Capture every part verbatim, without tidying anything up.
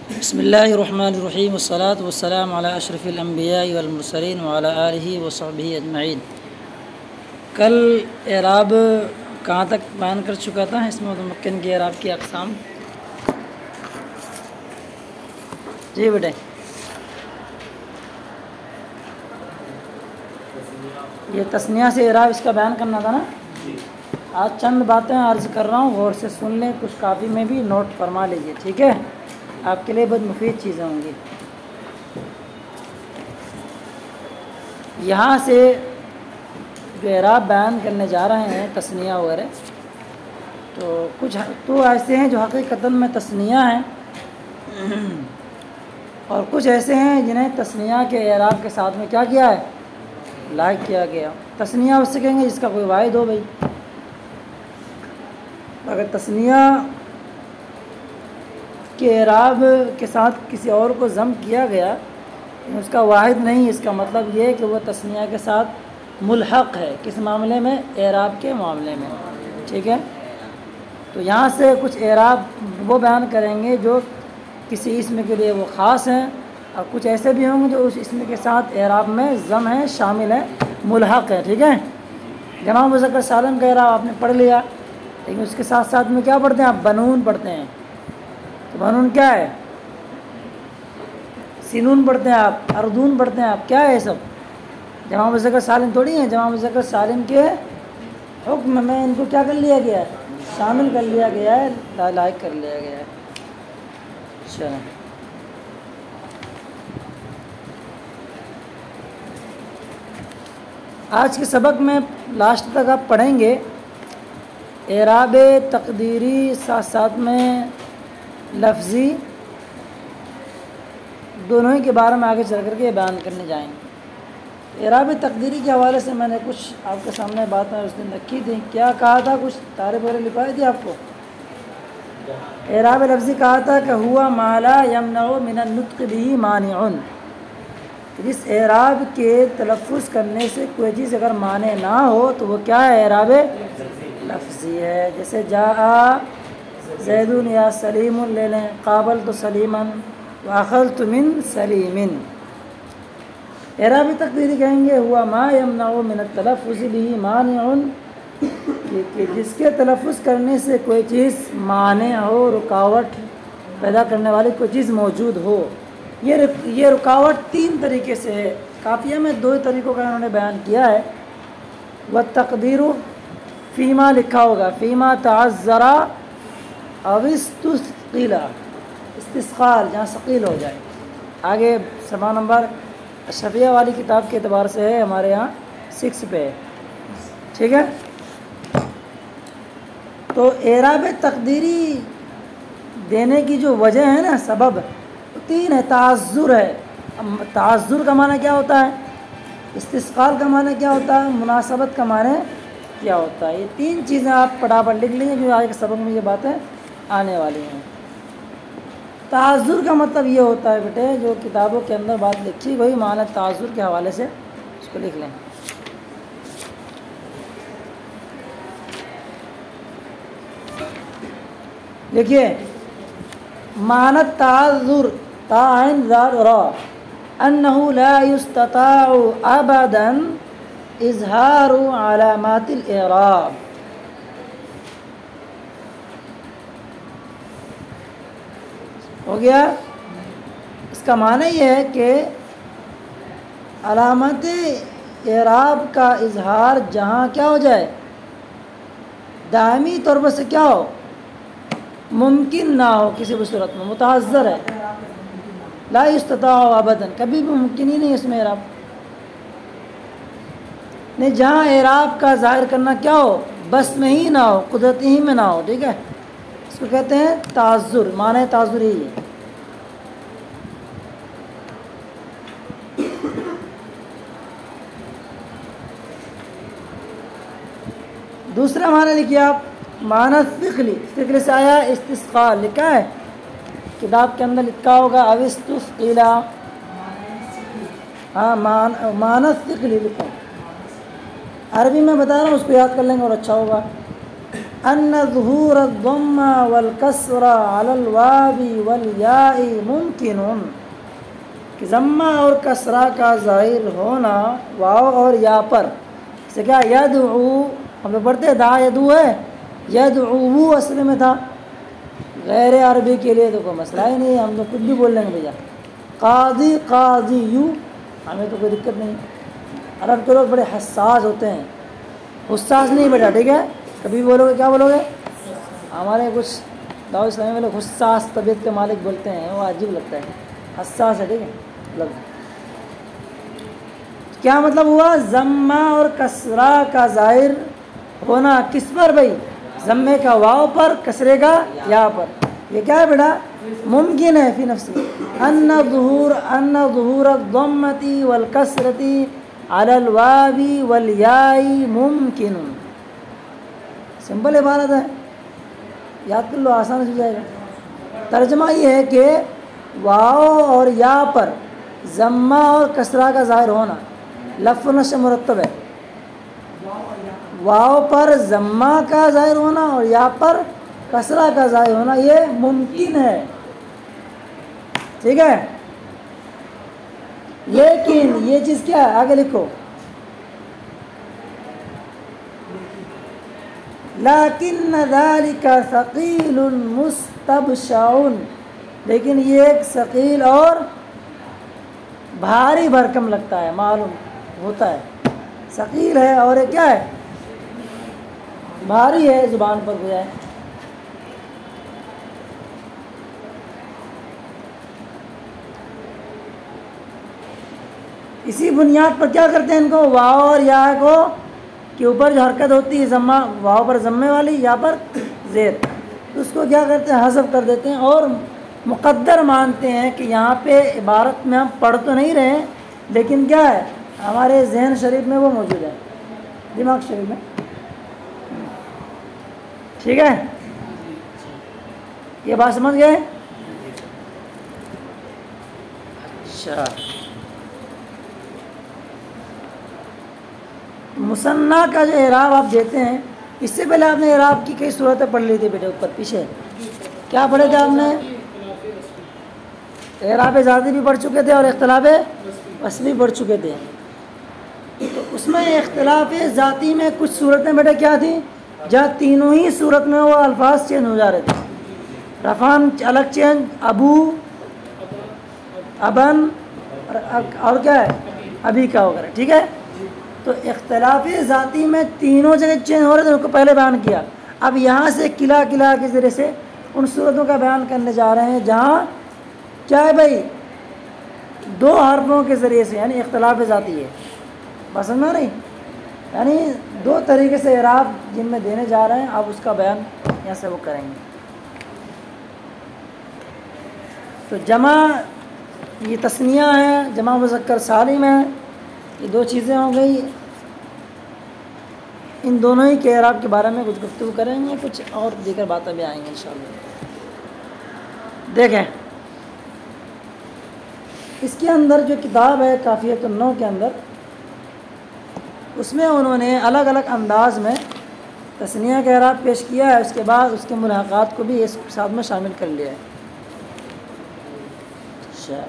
بسم اللہ الرحمن الرحیم والصلاة والسلام علی اشرف الانبیاء والمرسلین وعلی آلہ وصحبہ اجمعین۔ کل اعراب کہاں تک بیان کر چکا تھا؟ اس میں متمکن کے اعراب کی اقسام۔ جی بیٹے، یہ تثنیہ سے اعراب اس کا بیان کرنا تھا نا۔ آج چند باتیں عرض کر رہا ہوں، غور سے سن لیں، کچھ کاپی میں بھی نوٹ فرما لیجیے، ٹھیک ہے؟ آپ کے لیے بہت مفید چیزیں ہوں گی۔ یہاں سے جو اعراب بیان کرنے جا رہے ہیں تثنیہ وغیرہ، تو کچھ تو ایسے ہیں جو حقیقتاً میں تثنیہ ہیں، اور کچھ ایسے ہیں جنہیں تثنیہ کے اعراب کے ساتھ میں کیا کیا ہے؟ لائق کیا گیا۔ تثنیہ اس سے کہیں گے جس کا کوئی واحد ہو بھائی۔ اگر تثنیہ کے اعراب کے ساتھ کسی اور کو ضم کیا گیا، اس کا واحد نہیں، اس کا مطلب یہ ہے کہ وہ تثنیہ کے ساتھ ملحق ہے۔ کس معاملے میں؟ اعراب کے معاملے میں، ٹھیک ہے؟ تو یہاں سے کچھ اعراب وہ بیان کریں گے جو کسی اسم کے لیے وہ خاص ہیں، اور کچھ ایسے بھی ہوں گے جو اس اسم کے ساتھ اعراب میں ضم ہیں، شامل ہیں، ملحق ہے، ٹھیک ہے؟ جمع مذکر سالم کا اعراب آپ نے پڑھ لیا، لیکن اس کے ساتھ ساتھ میں کیا پڑھتے ہیں آپ؟ بنون پڑھتے ہیں۔ تو بنون کیا ہے؟ سینون پڑھتے ہیں آپ، اردون پڑھتے ہیں آپ، کیا ہے یہ سب؟ جمع مذکر سالم تھوڑی ہیں۔ جمع مذکر سالم کے حکم میں ان کو کیا کر لیا گیا ہے؟ شامل کر لیا گیا ہے، لائق کر لیا گیا ہے۔ چلیں، آج کے سبق میں لاسٹ تک آپ پڑھیں گے اعراب تقدیری، ساتھ ساتھ میں لفظی، دونوں ہی کے بارے میں آگے چل کر کے بیان کرنے جائیں گے۔ اعراب تقدیری کے حوالے سے میں نے کچھ آپ کے سامنے بات میں اس دن رکھی تھی۔ کیا کہا تھا؟ کچھ تعریف وغیرہ لکھوائی تھی آپ کو۔ اعراب لفظی کہا تھا کہ ہوا ما لا یمنع من النطق به مانع، جس اعراب کے تلفظ کرنے سے کوئی چیز اگر مانع نہ ہو تو وہ کیا ہے؟ اعراب لفظی ہے۔ جیسے جاء زید یا سلیم لے لیں، قابلت سلیما واخذت من سلیم۔ اعراب تقدیری کہیں گے ہوا ما یمنع من التلفظ به مانع، کہ جس کے تلفظ کرنے سے کوئی چیز مانع ہو، رکاوٹ پیدا کرنے والی کوئی چیز موجود ہو۔ یہ یہ رکاوٹ تین طریقے سے ہے۔ کافیہ میں دو طریقوں کا انہوں نے بیان کیا ہے۔ والتقدیر فیما لکھا ہوگا، فیما تعذر او استثقل، استثقال جہاں ثقیل ہو جائے۔ آگے صفحہ نمبر اشرفیہ والی کتاب کے اعتبار سے ہے، ہمارے یہاں سکس پہ ہے، ٹھیک ہے؟ تو اعراب تقدیری دینے کی جو وجہ ہے نا، سبب تین ہے۔ تعذر ہے، تعذر کا معنی کیا ہوتا ہے؟ استثقال کا معنی کیا ہوتا ہے؟ مناسبت کا معنی کیا ہوتا ہے؟ یہ تین چیزیں آپ پٹافٹ لکھ لیں جو آج کے سبق میں یہ باتیں آنے والی ہیں۔ تعذر کا مطلب یہ ہوتا ہے بیٹے، جو کتابوں کے اندر بات لکھی وہی معنی تعذر کے حوالے سے اس کو لکھ لیں۔ دیکھیے، معنی تعذر تعین ذال را انه لا يستطاع ابدا اظہار علامات الاعراب۔ ہو گیا؟ اس کا معنی یہ ہے کہ علامات اعراب کا اظہار جہاں کیا ہو جائے؟ دائمی طور پر سے کیا ہو؟ ممکن نہ ہو، کسی بھی صورت میں متعذر ہے۔ لا یستطاع ابدا، کبھی بھی ممکن ہی نہیں اس میں اعراب نہیں، جہاں اعراب کا ظاہر کرنا کیا ہو؟ بس میں ہی نہ ہو، قدرت ہی میں نہ ہو، ٹھیک ہے؟ اس کو کہتے ہیں تعذر، معنی تعذر ہی ہے۔ دوسرا معنی لکھیے آپ، معنی ثقلی، ثقل سے آیا استثقال، لکھا ہے کتاب کے اندر، لکھا ہوگا او استثقل، ہاں معنی ثقلی لکھو، عربی میں بتا رہا ہوں، اس کو یاد کر لیں گے اور اچھا ہوگا۔ ان ظہور الضم والکسر علی الواو والیاء ممکن، کہ ضمہ اور کسرہ کا ظاہر ہونا واو اور یا پر، جیسے کیا یدعو ہم لوگ پڑھتے ہیں دا یدعو ہے، یدعو اصل میں تھا، غیر عربی کے لیے تو کوئی مسئلہ ہی نہیں ہے، ہم تو کچھ بھی بول لیں گے بھیا، قاضی قاضی یو، ہمیں تو کوئی دقت نہیں۔ عرب کے لوگ بڑے حساس ہوتے ہیں، حساس نہیں بیٹا، ٹھیک ہے، کبھی بولو گے کیا بولو گے، ہمارے کچھ دعوت اسلامی والے حساس طبیعت کے مالک بولتے ہیں، وہ عجیب لگتا ہے، حساس ہے، ٹھیک ہے لفظ۔ کیا مطلب ہوا؟ ضمہ اور کسرہ کا ظاہر ہونا کس پر بھائی؟ ضمے کا واو پر، کسرے کا یا پر۔ یہ کیا ہے بیٹا؟ ممکن ہے فی نفسی، ان ظہور ان ظہور الضمۃ والکسرۃ علی الواو والیاء ممکن۔ سمپل عبارت ہے، یاد کر لو، آسان ہو جائے گا۔ ترجمہ یہ ہے کہ واو اور یا پر ضمہ اور کسرہ کا ظاہر ہونا لفظ و نشر مرتب ہے، واو پر ضمہ کا ظاہر ہونا اور یا پر کسرہ کا ظاہر ہونا یہ ممکن ہے، ٹھیک ہے۔ لیکن یہ چیز کیا ہے؟ آگے لکھو، لیکن ذالک ثقیل مستبشع، لیکن یہ ایک ثقیل اور بھاری بھرکم لگتا ہے، معلوم ہوتا ہے، ثقیل ہے اور یہ کیا ہے؟ بھاری ہے زبان پر گویا ہے۔ اسی بنیاد پر کیا کرتے ہیں ان کو؟ واو اور یا کو کے اوپر جو حرکت ہوتی ہے ضمہ، واو پر ضمے والی، یا پر زیر، اس کو کیا کرتے ہیں؟ حذف کر دیتے ہیں اور مقدر مانتے ہیں کہ یہاں پہ عبارت میں ہم پڑھ تو نہیں رہے ہیں، لیکن کیا ہے ہمارے ذہن شریف میں وہ موجود ہے، دماغ شریف میں، ٹھیک ہے۔ یہ بات سمجھ گئے؟ اچھا، مثنیٰ کا جو اعراب آپ دیتے ہیں، اس سے پہلے آپ نے اعراب کی کئی صورتیں پڑھ لی تھی بیٹے، اوپر پیچھے کیا پڑھے تھے آپ نے؟ اعراب ذاتی بھی پڑھ چکے تھے اور اختلاف وصفی پڑھ چکے تھے۔ تو اس میں اختلاف ذاتی میں کچھ صورتیں بیٹے کیا تھیں جہاں تینوں ہی صورت میں وہ الفاظ چینج ہو جا رہے تھے، رفعان الگ چینج، ابو، ابن اور کیا ہے ابھی کا وغیرہ، ٹھیک ہے۔ تو اختلاف ذاتی میں تینوں جگہ چینج ہو رہے تھے، ان کو پہلے بیان کیا۔ اب یہاں سے قلعہ قلعہ کے ذریعے سے ان صورتوں کا بیان کرنے جا رہے ہیں جہاں کیا ہے بھائی دو حرفوں کے ذریعے سے، یعنی اختلاف ذاتی ہے، بس سمجھا نہیں، یعنی دو طریقے سے اعراب جن میں دینے جا رہے ہیں، اب اس کا بیان یہاں سے وہ کریں گے۔ تو جمع یہ تثنیہ ہے، جمع مذکر سالم ہے، یہ دو چیزیں ہو گئی، ان دونوں ہی کے اعراب کے بارے میں کچھ گفتگو کریں گے، کچھ اور دیگر باتیں بھی آئیں گی انشاءاللہ۔ دیکھیں اس کے اندر جو کتاب ہے کافیت النحو کے اندر، اس میں انہوں نے الگ الگ انداز میں تثنیہ کا اعراب پیش کیا ہے، اس کے بعد اس کے ملاحقات کو بھی اس ساتھ میں شامل کر لیا ہے۔ اچھا،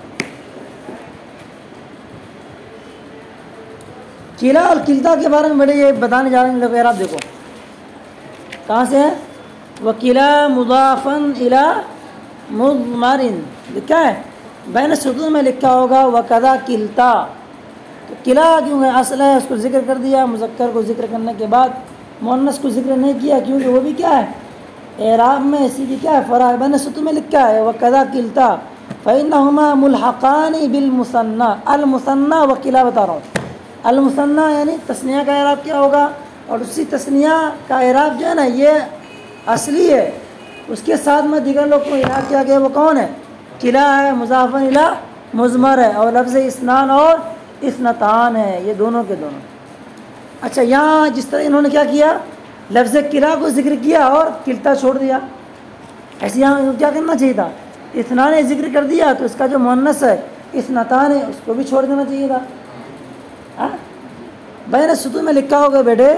قلعہ اور کلتا کے بارے میں بڑے یہ بتانے جا رہے ہیں لوگ، اعراب دیکھو کہاں سے ہے، وَقِلَا مُضَافًا إِلَى مُضْمَرٍ لکھا ہے، بین سطور میں لکھا ہوگا وَقَذَا کِلْتا، تو قلعہ کیونکہ اصل ہے اس کو ذکر کر دیا، مذکر کو ذکر کرنے کے بعد مؤنث کو ذکر نہیں کیا، کیونکہ وہ بھی کیا ہے اعراب میں اسی کی کیا ہے فرع ہے، بین سطور میں لکھا ہے وَقَذَا کِلْتا فَإِنَّهُمَا مُلْحَقَانِ بِالْمُثَنَّى، المثنى وقلعہ بتا رہا ہوں، المثنى یعنی تثنیہ کا اعراب کیا ہوگا، اور اسی تثنیہ کا اعراب جو ہے نا یہ اصلی ہے، اس کے ساتھ میں دیگر لوگ کو اعراب کیا گیا، وہ کون ہے؟ قلعہ ہے، مضاف الی مضمر ہے، اور لفظ اثنان اور اثنتان ہے، یہ دونوں کے دونوں۔ اچھا، یہاں جس طرح انہوں نے کیا کیا، لفظ قلعہ کو ذکر کیا اور کلتا چھوڑ دیا، ایسے یہاں کیا کرنا چاہیے تھا، اثنان ذکر کر دیا تو اس کا جو مؤنث ہے اثنتان ہے اس کو بھی چھوڑ دینا چاہیے تھا۔ بین سطور میں لکھا ہوگا بیٹے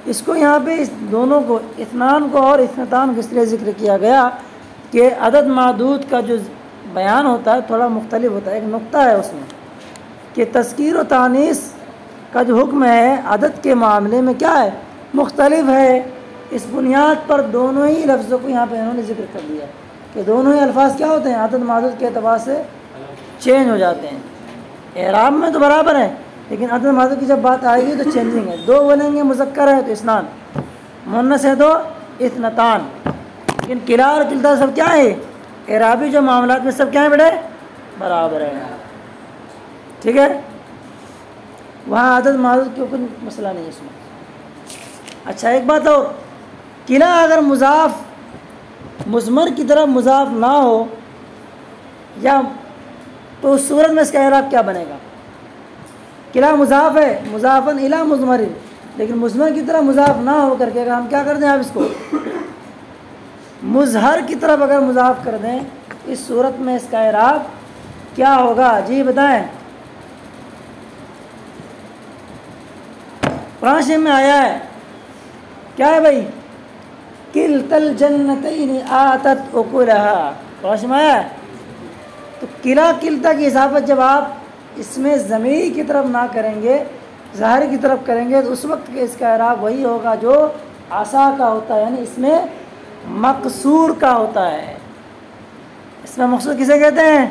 اس کو یہاں پہ اس دونوں کو اثنان کو اور اثنتان کو اس لیے ذکر کیا گیا کہ عدد معدود کا جو بیان ہوتا ہے تھوڑا مختلف ہوتا ہے. ایک نقطہ ہے اس میں کہ تذکیر و تانیث کا جو حکم ہے عدد کے معاملے میں کیا ہے مختلف ہے. اس بنیاد پر دونوں ہی لفظوں کو یہاں پہ انہوں نے ذکر کر دیا کہ دونوں ہی الفاظ کیا ہوتے ہیں عدد معدود کے اعتبار سے چینج ہو جاتے ہیں. اعراب میں تو برابر ہے لیکن عدد معدود کی جب بات آئے گی تو چینجنگ ہے. دو بولیں گے مذکر ہے تو اثنان، مؤنث ہے تو اثنتان. لیکن کلا اور کلتا سب کیا ہے اعرابی جو معاملات میں سب کیا ہیں بیٹے برابر ہے. ٹھیک ہے، وہاں عدد معدود کی کوئی مسئلہ نہیں ہے اس میں. اچھا ایک بات اور، کلا اگر مضاف مضمر کی طرف مضاف نہ ہو یا تو اس صورت میں اس کا اعراب کیا بنے گا؟ کلا مضاف ہے مضافن الی مضمر، لیکن مضمر کی طرف مضاف نہ ہو کر کے اگر ہم کیا کر دیں آپ اس کو مظہر کی طرف اگر مضاف کر دیں اس صورت میں اس کا اعراب کیا ہوگا؟ جی بتائیں. قرآن شریف میں آیا ہے کیا ہے بھائی؟ کلتا الجنتین آتت اکلہا. قرآن شریف میں آیا ہے تو کلا کلتا کی اضافت جب آپ اس میں ضمیر کی طرف نہ کریں گے ظاہر کی طرف کریں گے تو اس وقت کے اس کا اعراب وہی ہوگا جو عصا کا ہوتا ہے، یعنی اس میں مقصور کا ہوتا ہے. اس میں مقصور کسے کہتے ہیں؟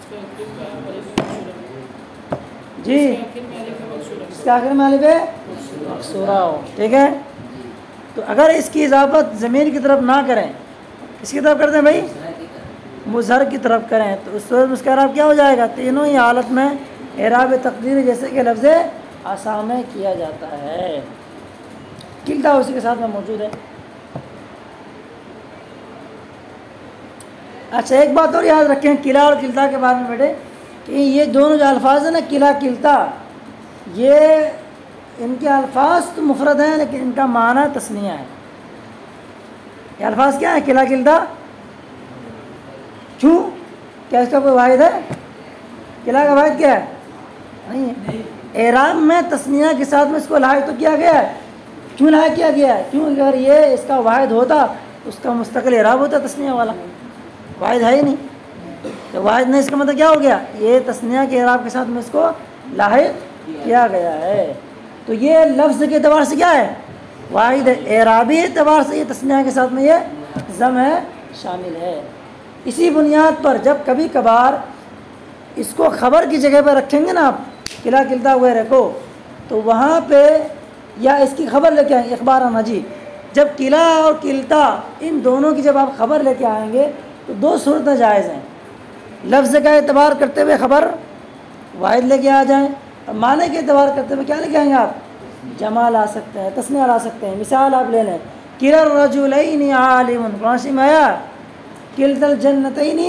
جی اس کے آخر میں الف مقصورہ ہو. ٹھیک ہے، تو اگر اس کی اضافت ضمیر کی طرف نہ کریں اس کی طرف کرتے ہیں بھائی مظہر کی طرف کریں تو اس صورت میں اس کا اعراب کیا ہو جائے گا؟ تینوں ہی حالت میں اعراب تقدیر جیسے کہ لفظ عصا میں کیا جاتا ہے. کلتا اسی کے ساتھ میں موجود ہے. اچھا ایک بات اور یاد رکھیں کلا اور کلتا کے بارے میں بیٹے کہ یہ دونوں جو الفاظ ہیں نا کلا کلتا، یہ ان کے الفاظ تو مفرد ہیں لیکن ان کا معنی تثنیہ ہے. یہ الفاظ کیا ہے کلا کلتا؟ کیوں؟ کیا اس کا کوئی واحد ہے؟ کلا کا واحد کیا ہے؟ نہیں ہے. اعراب میں تثنیہ کے ساتھ میں اس کو لاحق تو کیا گیا ہے. کیوں لاحق کیا گیا ہے؟ کیوں اگر یہ اس کا واحد ہوتا تو اس کا مستقل اعراب ہوتا تثنیہ والا. واحد ہے ہی نہیں تو واحد نہیں، اس کا مطلب کیا ہو گیا؟ یہ تثنیہ کے اعراب کے ساتھ میں اس کو لاحق کیا گیا ہے. تو یہ لفظ کے اعتبار سے کیا ہے؟ واحد ہے. اعرابی اعتبار سے یہ تثنیہ کے ساتھ میں یہ ضم ہے شامل ہے. اسی بنیاد پر جب کبھی کبھار اس کو خبر کی جگہ پہ رکھیں گے نا آپ کلا کلتا وغیرہ کو تو وہاں پہ یا اس کی خبر لے کے آئیں گے اخبار نجی، جب کلا اور کلتا ان دونوں کی جب آپ خبر لے کے آئیں گے تو دو صورتیں جائز ہیں. لفظ کا اعتبار کرتے ہوئے خبر واحد لے کے آ جائیں اور معنی کے اعتبار کرتے ہوئے کیا لے کے آئیں گے آپ جمع لا سکتے ہیں، تثنیہ لا سکتے ہیں. مثال آپ لے لیں کلا الرجلین عالم، قرآن شریف میں آیا کلتا الجنتین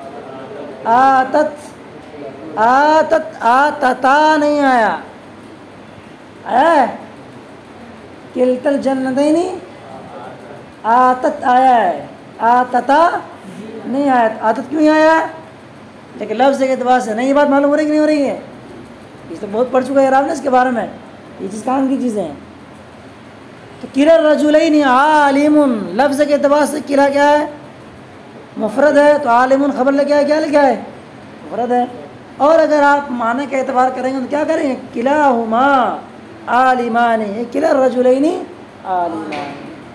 آتت آتت آتتا نہیں آیا آیا ہے کلتا الجنتین آتت آیا ہے آتتا نہیں آیا. آتت کیوں نہیں آیا؟ لیکن لفظ کے اعتبار سے نہیں. یہ بات معلوم ہو رہی کہ نہیں ہو رہی ہے؟ یہ تو بہت پڑھ چکا ہے اعراب نے اس کے بارے میں، یہ چیز کام کی چیزیں ہیں. تو کلا الرجلین عالم لفظ کے اعتبار سے کلا کیا ہے؟ مفرد ہے. تو عالم خبر لے کے آئے کیا لکھا ہے؟ مفرد ہے. اور اگر آپ معنی کا اعتبار کریں گے تو کیا کریں گے؟ کلاہما عالمان، کلا الرجلین عالمان.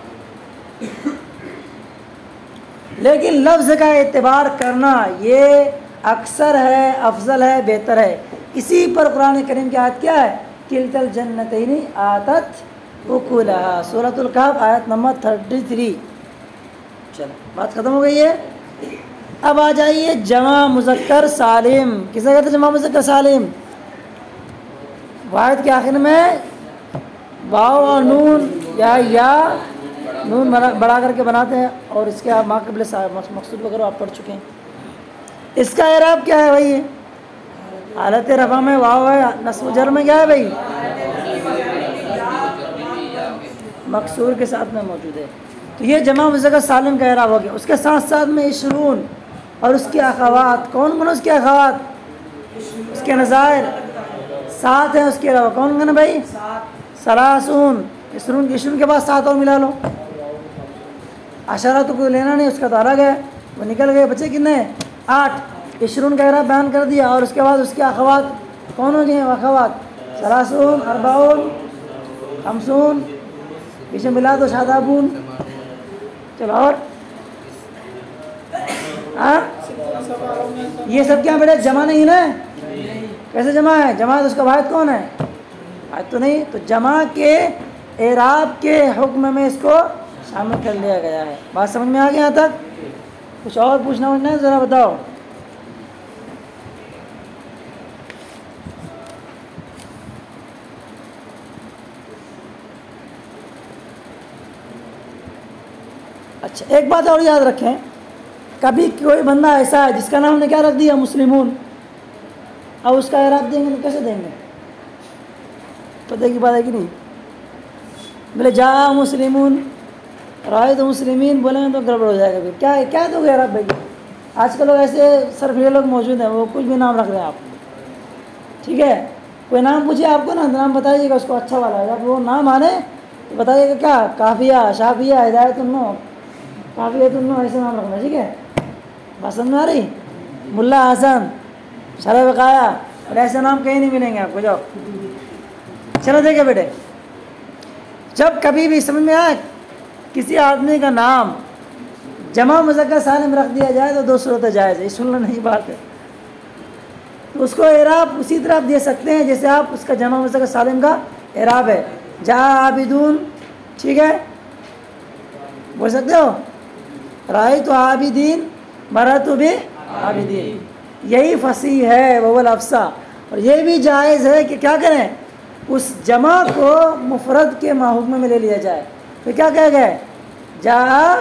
لیکن لفظ کا اعتبار کرنا یہ اکثر ہے، افضل ہے، بہتر ہے. اسی پر قرآن کریم کی آیت کیا ہے؟ کلتا الجنتین آتت اکلہا، سورۃ الکہف آیت نمبر تھرٹی تھری. چلو بات ختم ہو گئی ہے. اب آ جائیے جمع مذکر سالم. کسے کہتے ہیں جمع مذکر سالم؟ واحد کے آخر میں واو اور نون یا یا نون بڑا کر کے بناتے ہیں اور اس کے آپ ما قبل مقصود وغیرہ آپ پڑھ چکے ہیں. اس کا اعراب کیا ہے بھائی؟ حالت رفع میں واو ہے، نصب و جر میں کیا ہے بھائی؟ مقصور کے ساتھ میں موجود ہے. تو یہ جمع مذکر سالم کا اعراب ہو گیا. اس کے ساتھ ساتھ میں عشرون اور اس کی اخوات. کون کون اس کی اخوات؟ اس کے نظائر سات ہیں. اس کے علاوہ کون کون بھائی؟ سلاسون. عشرون عشرون کے بعد سات اور ملا لو، عشرہ تو کوئی لینا نہیں، اس کا تو الگ ہے، وہ نکل گئے، بچے کتنے ہیں؟ آٹھ۔ عشرون کا اعراب بیان کر دیا، اور اس کے بعد اس کے اخوات کون ہو گئے ہیں؟ اخوات ثلاثون، اربعون، خمسون، پیچھے ملا دو شادابون، چلو اور ہاں یہ سب کیا بیٹے جمع نہیں نا؟ کیسے جمع ہے؟ جمع تو اس کا واحد کون ہے؟ واحد تو نہیں، تو جمع کے اعراب کے حکم میں اس کو شامل کر لیا گیا ہے۔ بات سمجھ میں آ گیا یہاں تک؟ کچھ اور پوچھنا ہونا ہے ذرا بتاؤ۔ اچھا ایک بات اور یاد رکھیں، کبھی کوئی بندہ ایسا ہے جس کا نام نے کیا رکھ دیا؟ مسلمون، اب اس کا اعراب دیں گے تو کیسے دیں گے؟ پتہ کی بات ہے کہ نہیں؟ بولے جا مسلمون، رائے تو مسلمین بولیں گے تو گڑبڑ ہو جائے گا، پھر کیا کیا دو گے اعراب بھائی؟ آج کل لوگ ایسے سرفیلے لوگ موجود ہیں، وہ کچھ بھی نام رکھ رہے ہیں آپ، ٹھیک ہے؟ کوئی نام پوچھے آپ کو نا، نام بتائیے گا اس کو اچھا والا، جب وہ نام آنے تو بتائیے گا کیا کافیہ، شافیہ، ہدایت النو، کافیت النو، ایسے نام رکھنا، ٹھیک ہے؟ بات سمجھ میں آ رہی؟ ملا حسن، شرح وقایا، اور ایسے نام کہیں نہیں ملیں گے آپ کو، جاؤ۔ چلو دیکھیں بیٹے، جب کبھی بھی سمجھ میں آئے کسی آدمی کا نام جمع مذکر سالم رکھ دیا جائے تو دو صورتیں جائز ہے، یہ سننا نہیں بات ہے، تو اس کو اعراب اسی طرح آپ دے سکتے ہیں جیسے آپ اس کا جمع مذکر سالم کا اعراب ہے، جا عابدون، ٹھیک ہے؟ بول سکتے ہو رأیت عابدین، مررت بعابدین، یہی فصیح ہے وہ الافصح، اور یہ بھی جائز ہے کہ کیا کریں؟ اس جمع کو مفرد کے حکم میں لے لیا جائے، پھر کیا کہہ گئے؟ جا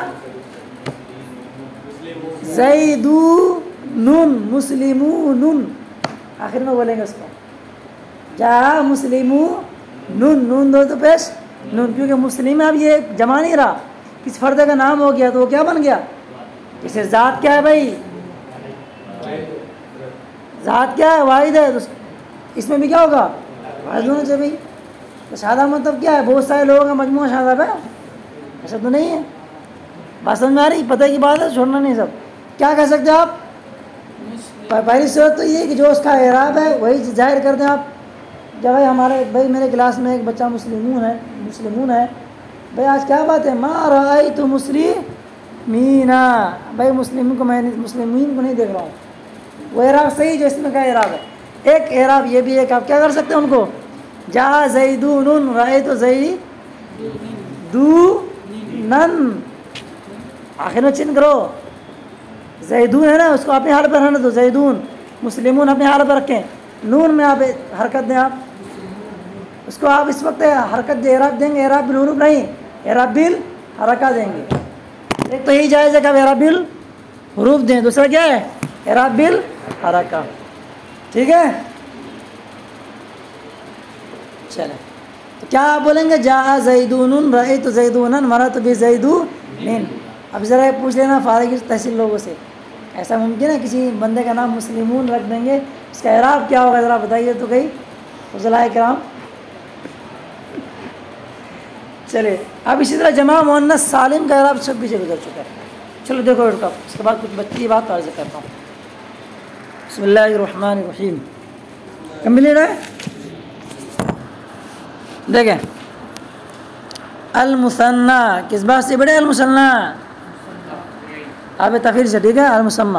زیدون مسلمون، آخر میں بولیں گے اس کو، جا مسلمون، نون دو تو پیش نون، کیونکہ مسلم اب یہ جمع نہیں رہا، کس فرد کا نام ہو گیا تو وہ کیا بن گیا؟ جیسے ذات کیا ہے بھائی؟ ذات کیا ہے؟ واحد ہے، اس میں بھی کیا ہوگا؟ واحد ہونا چاہیے بھائی۔ تو شادہ مطلب کیا ہے؟ بہت سارے لوگوں کا مجموعہ شادہ ہے، ایسا تو نہیں ہے۔ بات سمجھ میں آ رہی؟ پتہ کی بات ہے، چھوڑنا نہیں سب۔ کیا کہہ سکتے آپ؟ پہلی صورت تو یہ ہے کہ جو اس کا اعراب ہے وہی ظاہر کر دیں آپ۔ جب بھائی ہمارے بھائی میرے کلاس میں ایک بچہ مسلمون ہے مسلمون ہے بھائی آج کیا بات ہے؟ ما رأیت مسلمین، بھائی مسلمین کو میں مسلمین کو نہیں دیکھ رہا ہوں، وہ اعراب صحیح جو اس میں کا اعراب ہے۔ ایک اعراب یہ بھی ہے کہ آپ کیا کر سکتے ہیں ان کو، جا زیدون، رأیت زیدونن، آخر میں چن کرو، زیدون ہے نا اس کو اپنے حال پر رہنے دو، زیدون، مسلمون اپنے حال پر رکھیں، نون میں آپ حرکت دیں، آپ اس کو آپ اس وقت حرکت دے اعراب دیں گے، اعراب بالحروف نہیں، اعراب بالحرکہ دیں گے۔ ایک تو یہی جائز ہے کہ آپ اعراب بالحروف دیں، دوسرا کیا ہے؟ اعراب بالحرکہ، ٹھیک ہے؟ چلیں تو کیا آپ بولیں گے؟ جا زیدون، رأیت زیدون، مررت بزیدون۔ اب ذرا پوچھ لینا فارغ تحصیل لوگوں سے، ایسا ممکن ہے کسی بندے کا نام مسلمون رکھ دیں گے، اس کا اعراب کیا ہوگا ذرا بتائیے تو کہیں فضلاء کرام۔ چلے اب اسی طرح جمع مؤنث سالم کا اعراب سب پیچھے گزر چکا ہے، چلو دیکھو بیٹا، اس کے بعد کچھ بچی بات عرض کرتا ہوں۔ بسم اللہ الرحمن الرحیم، کمپلیٹ ہے؟ دیکھیں المثنى کس بات سے بڑے؟ المثنى آپ تخیر سے، ٹھیک ہے؟ المسمى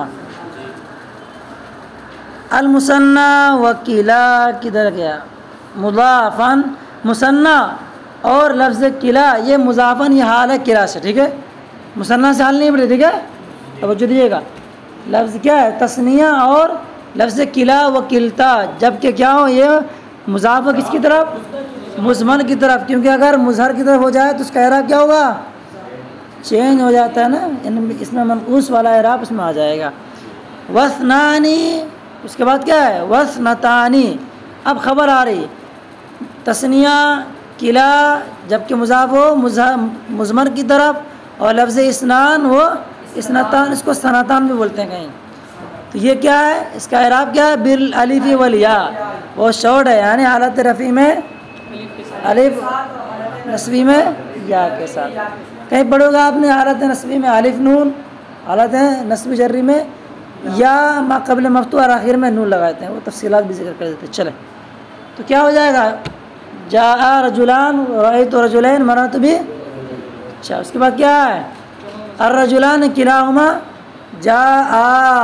المثنى وکلا کدھر گیا؟ مضافاً، مثنى اور لفظ کلا یہ مضافاً یہ حال ہے کلا سے، ٹھیک ہے؟ مثنى سے حال نہیں بڑھے، ٹھیک ہے؟ توجہ دیجیے گا، لفظ کیا ہے؟ تثنیہ اور لفظ کلا و کلتا، جبکہ کیا ہو یہ مضاف کس کی طرف؟ مضمر کی طرف، کیونکہ اگر مظہر کی طرف ہو جائے تو اس کا اعراب کیا ہوگا؟ چینج ہو جاتا ہے نا، اس میں منقوص والا اعراب اس میں آ جائے گا۔ وثنانی، اس کے بعد کیا ہے؟ وثنتانی، اب خبر آ رہی، تثنیہ کلا جبکہ مضاف ہو مضمر کی طرف، اور لفظ اسنان ہو اسنتان، اس کو سنتان بھی بولتے ہیں کہیں، تو یہ کیا ہے؟ اس کا اعراب کیا ہے؟ بالالف والیا، وہ شورٹ ہے، یعنی حالت رفیع میں الف نسبی میں یا کے ساتھ. کہیں پڑھو گا آپ نے حالت نسبی میں الف نون، حالت نسبی جری میں یا ما قبل مفتوح اور آخر میں نون لگاتے ہیں، وہ تفصیلات بھی ذکر کر دیتے ہیں. چلیں تو کیا ہو جائے گا؟ جاء رجلان رأیت رجلین مررت بھی. اچھا اس کے بعد کیا ہے؟ الرجلان کلاہما جاء،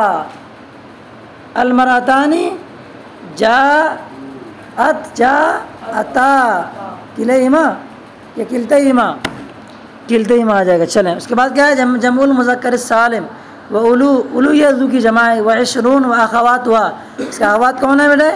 المرأتان جاءت جاءتا کلیہما یا کلتیہما، کلتیہما آ جائے گا. چلیں اس کے بعد کیا ہے؟ جمع المذکر السالم و اولو، اولو یہ ذو کی جمع ہے، و عشرون و اخوات ہوا. اس کے اخوات کون ہے بیٹے؟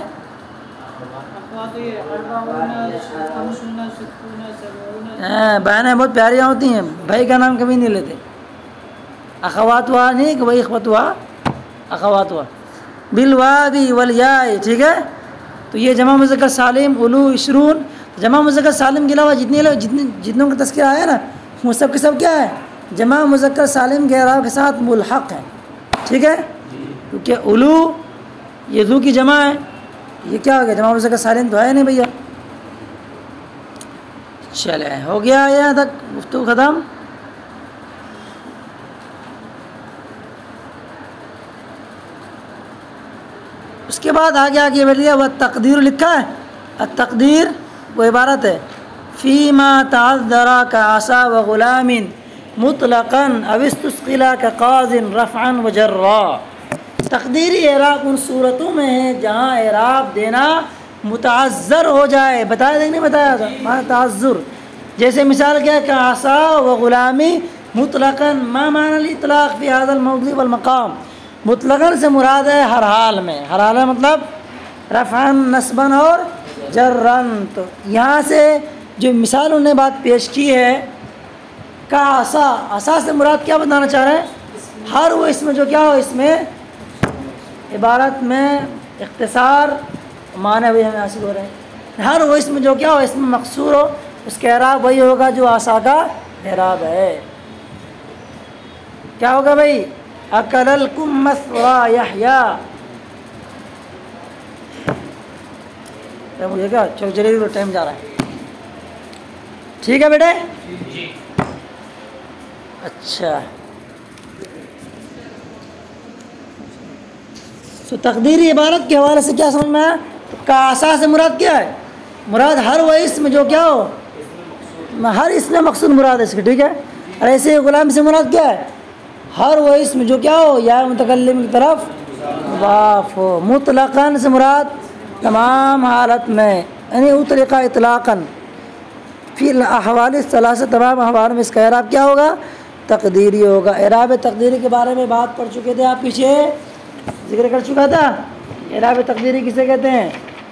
بہنیں بہت پیاریاں ہوتی ہیں، بھائی کا نام کبھی نہیں لیتے. اخوات ہوا نہیں کہ وہی اخوات ہوا، اخوات ہوا بالوادی والیاء. ٹھیک ہے، تو یہ جمع مذکر سالم اولو عشرون. جمع مذکر سالم کے علاوہ جتنے لوگ جتنے جتنوں کا تذکرہ آیا نا وہ سب کے سب کیا ہے؟ جمع مذکر سالم کے اعراب کے ساتھ ملحق ہیں. ٹھیک ہے، کیونکہ اولو یہ ذو کی جمع ہے، یہ کیا ہو گیا؟ جمع مذکر سالم تو ہے نہیں بھیا. چلے ہو گیا یہاں تک گفتگو ختم. اس کے بعد آگے آگے بڑھ لیا. وہ تقدیر لکھا ہے، التقدیر وہ عبارت ہے فیما تعذر کا عصا و غلام مطلقا او استثقل کا قاض رفعا و جرا. تقدیری اعراب ان صورتوں میں ہے جہاں اعراب دینا متعذر ہو جائے. بتایا تھا نہیں بتایا تھا مانا تعذر. جیسے مثال کیا ہے کہ عصا و غلامی مطلقا، ما معنی الاطلاق فی هذا الموضوع والمقام؟ مطلقاً سے مراد ہے ہر حال میں، ہر حال میں مطلب رفعاً نصباً اور جرًا. تو یہاں سے جو مثال انہوں نے بات پیش کی ہے کا عصا، عصا سے مراد کیا بتانا چاہ رہے ہیں؟ ہر وہ اس میں جو کیا ہو، اس میں عبارت میں اختصار معنی ہوئے ہمیں حاصل ہو رہے ہیں. ہر وہ اس میں جو کیا ہو، اس میں مقصور ہو، اس کا اعراب وہی ہوگا جو عصا کا اعراب ہے. کیا ہوگا بھائی؟ اکل الکمث و یحییٰ. مجھے کیا چلو جلدی تو ٹائم جا رہا ہے. ٹھیک ہے بیٹے. اچھا تو تقدیری عبارت کے حوالے سے کیا سمجھ میں آیا؟ کا عصا سے مراد کیا ہے؟ مراد ہر وہ اسم جو کیا ہو، ہر اسم مقصود مراد ہے اس کے. ٹھیک ہے، اور ایسے غلام سے مراد کیا ہے؟ ہر وہ اسم جو کیا ہو یا متکلم کی طرف مضاف ہو. مطلقاً سے مراد تمام حالت میں، یعنی اطلقا اطلاقاً فی الاحوال الثلاثہ، تمام احوال میں اس کا اعراب کیا ہوگا؟ تقدیری ہوگا. اعراب تقدیری کے بارے میں بات پڑھ چکے تھے آپ، پیچھے ذکر کر چکا تھا. اعراب تقدیری کسے کہتے ہیں؟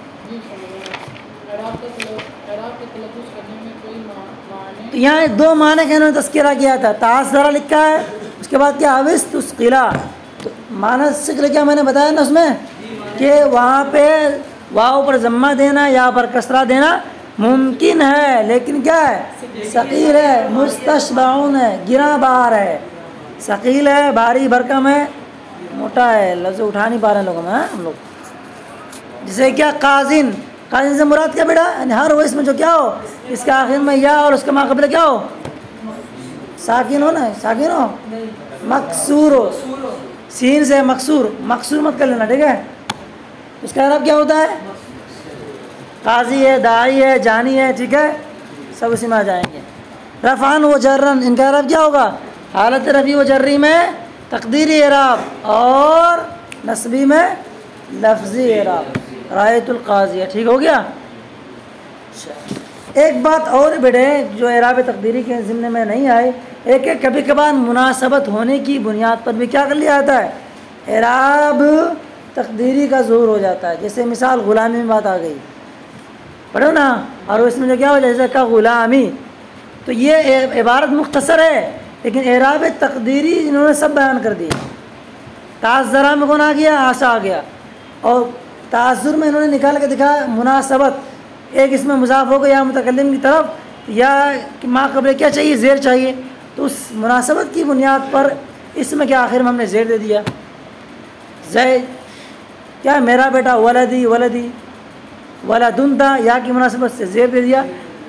تو یہاں دو معنی کا انہوں نے تذکرہ کیا تھا. تعذر لکھا ہے، اس کے بعد کیا اوست اسقلا. تو معنی ذکر کیا میں نے بتایا نا اس میں کہ وہاں پہ واو پر ضمہ دینا یا پر کسرہ دینا ممکن ہے، لیکن کیا ہے؟ ثقیل ہے، مستشبعون ہے، گراں بار ہے. ثقیل ہے، بھاری بھرکم ہے، موٹا ہے، لفظ اٹھا نہیں پا رہے ہیں لوگوں میں ہم لوگ. جسے کیا قاضن، قاضن سے مراد کیا بیٹا؟ یعنی ہر وہ اس میں جو کیا ہو، اس کا آخر میں یا اور اس کا ماقبل کیا ہو، ساکن ہو نا، ساکن ہو، مکسور ہو. سین سے مکسور، مکسور مت کر لینا. ٹھیک ہے، اس کا اعراب کیا ہوتا ہے؟ قاضی ہے، داعی ہے، جانی ہے. ٹھیک ہے، سب اسی میں آ جائیں گے. رفعاً و جرًا، ان کا اعراب کیا ہوگا؟ حالت رفع و جری میں تقدیری اعراب اور نصبی میں لفظی اعراب. رایت القاضیہ. ٹھیک ہو گیا. ایک بات اور بیٹے جو اعراب تقدیری کے ضمن میں نہیں آئے، ایک ایک کبھی کبھار مناسبت ہونے کی بنیاد پر بھی کیا کر لیا جاتا ہے؟ اعراب تقدیری کا ظہور ہو جاتا ہے. جیسے مثال غلامی میں بات آ گئی، پڑھو نا، اور اس میں جو کیا ہو جائے جیسے کا غلامی. تو یہ عبارت مختصر ہے، لیکن اعراب تقدیری انہوں نے سب بیان کر دیا. تعذرہ میں کون آ گیا؟ عصا آ گیا. اور تعذر میں انہوں نے نکال کے دکھایا مناسبت، ایک اس میں مضاف ہو گیا یا متکلم کی طرف یا ما قبل کیا چاہیے؟ زیر چاہیے. تو اس مناسبت کی بنیاد پر اس میں کیا آخر میں ہم نے زیر دے دیا. زید کیا میرا بیٹا، ولدی ولدی، ولدن تھا، یا کی مناسبت سے زیر دے دیا.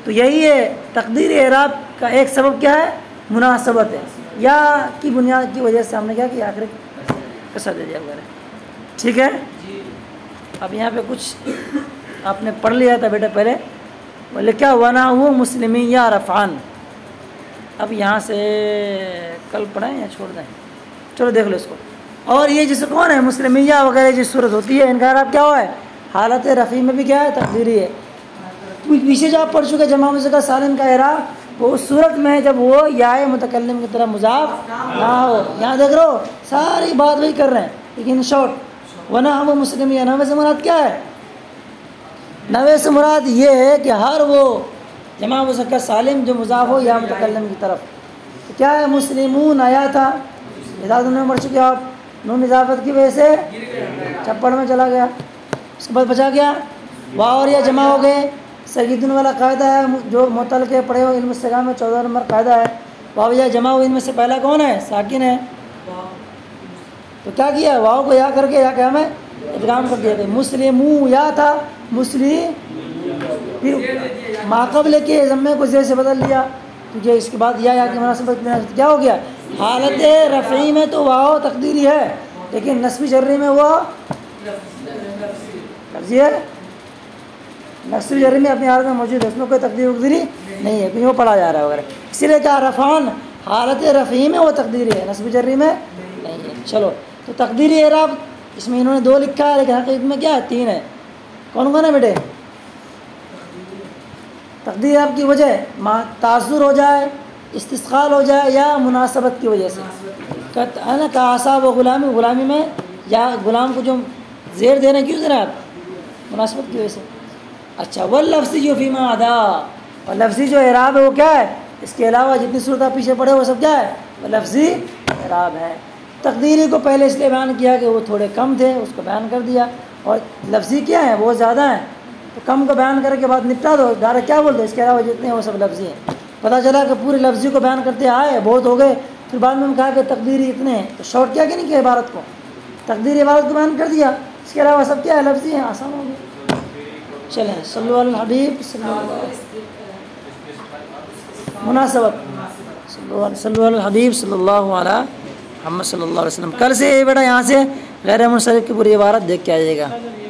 تو یہی ہے تقدیر اعراب کا ایک سبب کیا ہے؟ مناسبت ہے، یا کی بنیاد کی وجہ سے ہم نے کیا کہ آخر کسر دے دیا وغیرہ. ٹھیک ہے. اب یہاں پہ کچھ آپ نے پڑھ لیا تھا بیٹا پہلے، بولے کیا ونا وہ مسلمی یا رفعان. اب یہاں سے کل پڑھیں یا چھوڑ دیں؟ چلو دیکھ لو اس کو. اور یہ جسے کون ہے مسلمیہ وغیرہ جس صورت ہوتی ہے ان کا اعراب کیا ہوا ہے؟ حالت رفیع میں بھی کیا ہے؟ تقدیری ہے. پیچھے جو آپ پڑھ چکے جمع مذکر سالم کا اعراب وہ اس صورت میں ہے جب وہ یا متکلم کی طرح مضاف نہ ہو. یہاں دیکھ رہو ساری بات وہی کر رہے ہیں لیکن شارٹ. ورنہ وہ مسلمیہ نوے سے مراد کیا ہے؟ نوے سے مراد یہ ہے کہ ہر وہ جمع مذکر سالم جو مضاف ہو یا متکلم کی طرف. تو کیا ہے؟ مسلمون آیا تھا اضافت میں پڑھ چکے آپ، نون اضافت کی وجہ سے چپڑ میں چلا گیا، اس کے بعد بچا گیا واو اور یا جمع ہو گئے. سیدن والا قاعدہ ہے جو معطل کے پڑھے ہوئے علم استغام میں چودہ نمبر قاعدہ ہے. واو یا جمع ہو ان میں سے پہلا کون ہے؟ ساکن ہے. تو کیا کیا؟ واو کو یا کر کے یا کیا میں ادغام کر دیا. مسلمو یا تھا مسلم، پھر ماقبل کے ضمے کو زیر سے بدل لیا کیونکہ اس کے بعد یا یا کی مناسبت کیا ہو گیا؟ حالت رفعی میں تو واو تقدیری ہے لیکن نصبی جری میں وہ لفظی ہے. نصبی جری میں اپنی حالت میں موجود ہے، اس میں کوئی تقدیر وقدیری نہیں ہے کیونکہ وہ پڑھا جا رہا ہے وغیرہ. اسی لیے کیا رفعان حالت رفعی میں وہ تقدیری ہے، نصبی جری میں نہیں ہے. چلو تو تقدیری اعراب اس میں انہوں نے دو لکھا ہے لیکن حقیقت میں کیا ہے؟ تین ہے. کون کون ہے بیٹے؟ تقدیر آپ کی وجہ تاثر ہو جائے، استثقال ہو جائے یا مناسبت کی وجہ سے ہے نا. کاساب و غلامی، غلامی میں یا غلام کو جو زیر دینا کیوں دے رہے آپ؟ مناسبت کی وجہ سے. اچھا واللفظی جو فیما ادا، اور لفظی جو اعراب ہے وہ کیا ہے؟ اس کے علاوہ جتنی صورت آپ پیچھے پڑھے وہ سب کیا ہے؟ وہ لفظی اعراب ہے. تقدیری کو پہلے اس لیے بیان کیا کہ وہ تھوڑے کم تھے اس کو بیان کر دیا، اور لفظی کیا ہے؟ وہ زیادہ ہیں تو کم کو بیان کرنے کے بعد نپٹا دو ڈائریکٹ. کیا بولتے ہیں اس کے علاوہ جتنے ہیں وہ سب لفظی ہیں. پتہ چلا کہ پورے لفظی کو بیان کرتے آئے بہت ہو گئے، پھر بعد میں ہم کہا کہ تقدیری اتنے ہیں تو شارٹ کیا کہ نہیں کیا عبارت کو؟ تقدیری عبارت کو بیان کر دیا، اس کے علاوہ سب کیا ہے؟ لفظی ہیں. آسان ہو گیا. چلیں صلو علی الحبیب صلی اللہ علیہ وسلم. مناسبت صلو علی الحبیب صلی اللہ علیہ محمد صلی اللہ علیہ وسلم. کل سے بیٹا یہاں سے غیر منصرف کی پوری عبارت دیکھ کے آئیے گا.